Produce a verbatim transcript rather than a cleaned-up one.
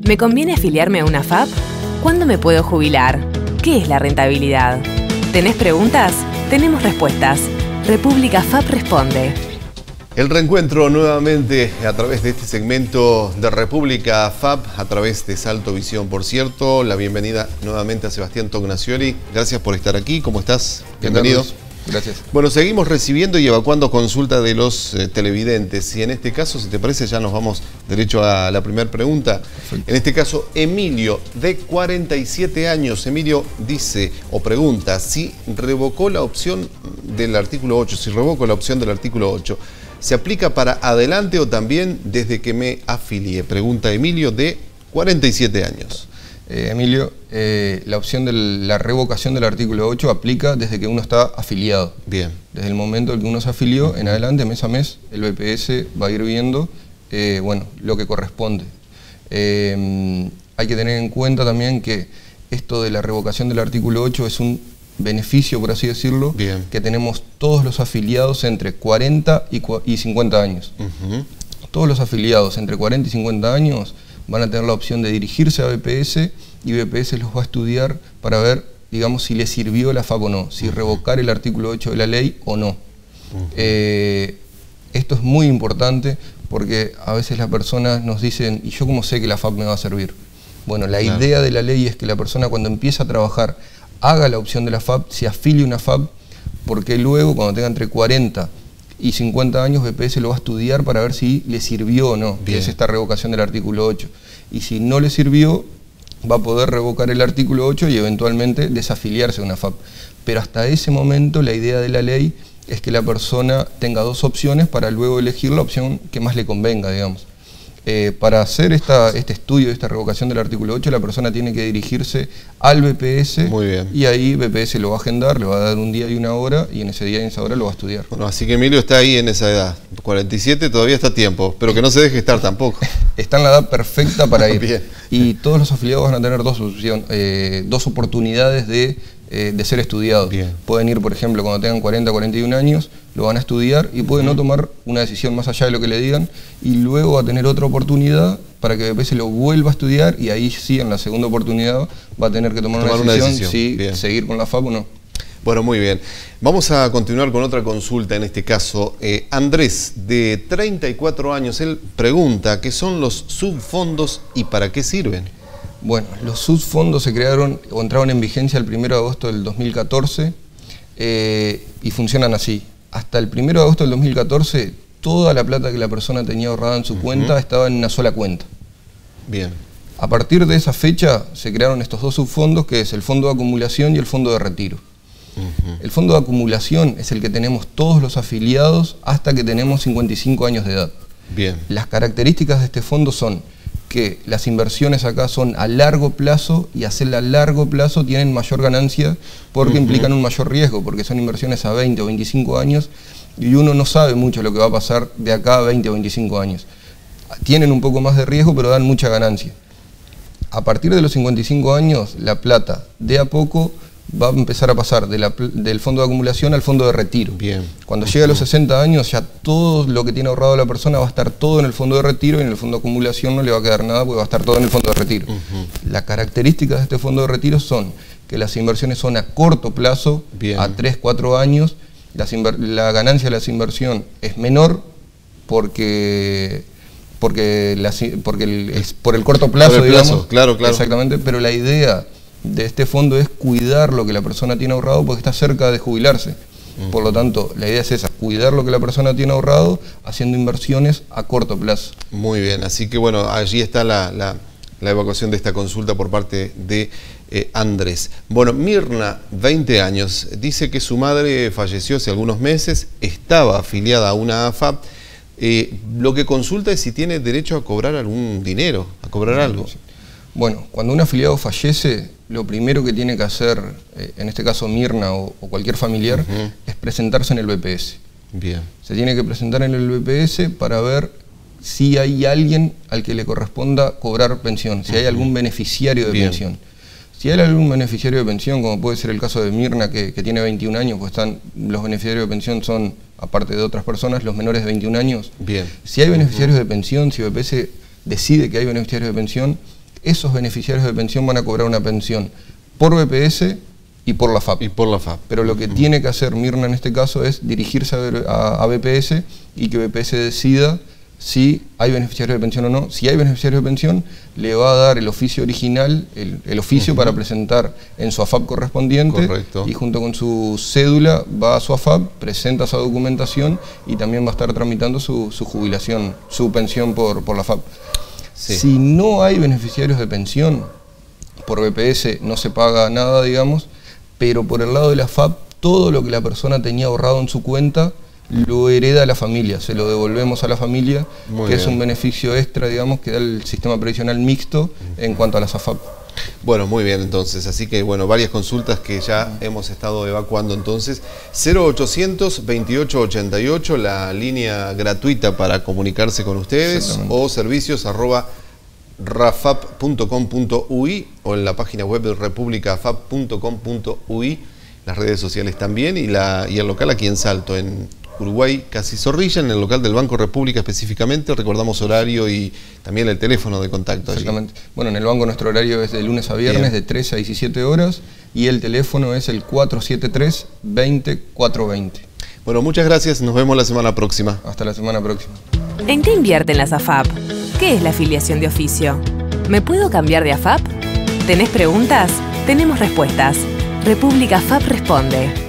¿Me conviene afiliarme a una F A P? ¿Cuándo me puedo jubilar? ¿Qué es la rentabilidad? ¿Tenés preguntas? Tenemos respuestas. República F A P responde. El reencuentro nuevamente a través de este segmento de República F A P, a través de Salto Visión, por cierto. La bienvenida nuevamente a Sebastián Tognacioli. Gracias por estar aquí. ¿Cómo estás? Bienvenido. Gracias. Bueno, seguimos recibiendo y evacuando consultas de los eh, televidentes. Y en este caso, si te parece, ya nos vamos derecho a la primera pregunta. Perfecto. En este caso, Emilio, de cuarenta y siete años. Emilio dice o pregunta si revocó la opción del artículo ocho, si revoco la opción del artículo ocho. ¿Se aplica para adelante o también desde que me afilié? Pregunta Emilio, de cuarenta y siete años. Eh, Emilio, eh, la opción de la revocación del artículo ocho aplica desde que uno está afiliado. Bien. Desde el momento en que uno se afilió, en adelante, mes a mes, el B P S va a ir viendo eh, bueno, lo que corresponde. Eh, hay que tener en cuenta también que esto de la revocación del artículo ocho es un beneficio, por así decirlo, Bien. que tenemos todos los afiliados entre cuarenta y cincuenta años. Uh-huh. Todos los afiliados entre cuarenta y cincuenta años van a tener la opción de dirigirse a B P S y B P S los va a estudiar para ver, digamos, si les sirvió la F A P o no, si revocar el artículo ocho de la ley o no. Uh-huh. eh, esto es muy importante porque a veces las personas nos dicen, ¿y yo cómo sé que la F A P me va a servir? Bueno, la claro. idea de la ley es que la persona cuando empieza a trabajar haga la opción de la F A P, se afilie una F A P, porque luego cuando tenga entre cuarenta y cincuenta años B P S lo va a estudiar para ver si le sirvió o no, Bien. que es esta revocación del artículo ocho. Y si no le sirvió, va a poder revocar el artículo ocho y eventualmente desafiliarse de una F A P. Pero hasta ese momento la idea de la ley es que la persona tenga dos opciones para luego elegir la opción que más le convenga, digamos. Eh, para hacer esta, este estudio, esta revocación del artículo ocho, la persona tiene que dirigirse al B P S. Muy bien. Y ahí B P S lo va a agendar, le va a dar un día y una hora, y en ese día y en esa hora lo va a estudiar. Bueno, así que Emilio está ahí en esa edad, cuarenta y siete todavía está a tiempo, pero que no se deje estar tampoco. Está en la edad perfecta para ir. Bien. Y todos los afiliados van a tener dos, opción, eh, dos oportunidades de, eh, de ser estudiados. Bien. Pueden ir, por ejemplo, cuando tengan cuarenta, cuarenta y un años, lo van a estudiar y pueden uh-huh. no tomar una decisión más allá de lo que le digan, y luego va a tener otra oportunidad para que B P S lo vuelva a estudiar, y ahí sí, en la segunda oportunidad, va a tener que tomar, tomar una decisión, una decisión. si seguir con la F A P o no. Bueno, muy bien. Vamos a continuar con otra consulta, en este caso. Eh, Andrés, de treinta y cuatro años, él pregunta qué son los subfondos y para qué sirven. Bueno, los subfondos se crearon o entraron en vigencia el primero de agosto del dos mil catorce eh, y funcionan así. Hasta el primero de agosto del dos mil catorce, toda la plata que la persona tenía ahorrada en su uh-huh. cuenta estaba en una sola cuenta. Bien. A partir de esa fecha se crearon estos dos subfondos, que es el fondo de acumulación y el fondo de retiro. Uh-huh. El fondo de acumulación es el que tenemos todos los afiliados hasta que tenemos cincuenta y cinco años de edad. Bien. Las características de este fondo son que las inversiones acá son a largo plazo, y hacerla a largo plazo tienen mayor ganancia porque uh-huh. implican un mayor riesgo, porque son inversiones a veinte o veinticinco años y uno no sabe mucho lo que va a pasar de acá a veinte o veinticinco años. Tienen un poco más de riesgo, pero dan mucha ganancia. A partir de los cincuenta y cinco años, la plata de a poco va a empezar a pasar de la, del fondo de acumulación al fondo de retiro. Bien. Cuando uh-huh. llegue a los sesenta años, ya todo lo que tiene ahorrado la persona va a estar todo en el fondo de retiro, y en el fondo de acumulación no le va a quedar nada porque va a estar todo en el fondo de retiro. Uh-huh. Las características de este fondo de retiro son que las inversiones son a corto plazo, Bien. a tres, cuatro años. Las la ganancia de la inversión es menor porque... porque, la, porque el, es por el corto plazo, por el plazo, digamos. Claro, claro. Exactamente, pero la idea de este fondo es cuidar lo que la persona tiene ahorrado porque está cerca de jubilarse. Uh-huh. Por lo tanto, la idea es esa, cuidar lo que la persona tiene ahorrado haciendo inversiones a corto plazo. Muy bien, así que bueno, allí está la, la, la evacuación de esta consulta por parte de eh, Andrés. Bueno, Mirna, veinte años, dice que su madre falleció hace algunos meses, estaba afiliada a una A F A P. Eh, lo que consulta es si tiene derecho a cobrar algún dinero, a cobrar algo. Bueno, cuando un afiliado fallece, lo primero que tiene que hacer, eh, en este caso Mirna o, o cualquier familiar, uh-huh. es presentarse en el B P S. Bien. Se tiene que presentar en el B P S para ver si hay alguien al que le corresponda cobrar pensión, si uh-huh. hay algún beneficiario de Bien. pensión. Si hay algún beneficiario de pensión, como puede ser el caso de Mirna, que, que tiene veintiún años, pues están, los beneficiarios de pensión son, aparte de otras personas, los menores de veintiún años. Bien. Si hay beneficiarios uh-huh. de pensión, si B P S decide que hay beneficiarios de pensión, esos beneficiarios de pensión van a cobrar una pensión por B P S y por la F A P. Y por la F A P. Pero lo que uh-huh. tiene que hacer Mirna en este caso es dirigirse a, a, a B P S y que B P S decida si hay beneficiarios de pensión o no. Si hay beneficiarios de pensión, le va a dar el oficio original, el, el oficio uh-huh. para presentar en su A F A P correspondiente. Correcto. Y junto con su cédula va a su A F A P, presenta esa documentación y también va a estar tramitando su, su jubilación, su pensión por, por la F A P. Sí. Si no hay beneficiarios de pensión, por B P S no se paga nada, digamos, pero por el lado de la F A P, todo lo que la persona tenía ahorrado en su cuenta lo hereda a la familia, se lo devolvemos a la familia, Muy que bien. es un beneficio extra, digamos, que da el sistema previsional mixto en cuanto a las A F A P. Bueno, muy bien entonces, así que bueno, varias consultas que ya hemos estado evacuando entonces. cero ochocientos veintiocho ochenta y ocho, la línea gratuita para comunicarse con ustedes, o servicios arroba rafap punto com punto uy o en la página web de republicafap punto com punto uy, las redes sociales también, y, la, y el local aquí en Salto, en Uruguay, Casi Zorrilla, en el local del Banco República específicamente. Recordamos horario y también el teléfono de contacto. Exactamente. Allí. Bueno, en el banco nuestro horario es de lunes a viernes, Bien. de trece a diecisiete horas, y el teléfono es el cuatro siete tres, veinte, cuatrocientos veinte. Bueno, muchas gracias, nos vemos la semana próxima. Hasta la semana próxima. ¿En qué invierten las A F A P? ¿Qué es la afiliación de oficio? ¿Me puedo cambiar de A F A P? ¿Tenés preguntas? Tenemos respuestas. República F A P responde.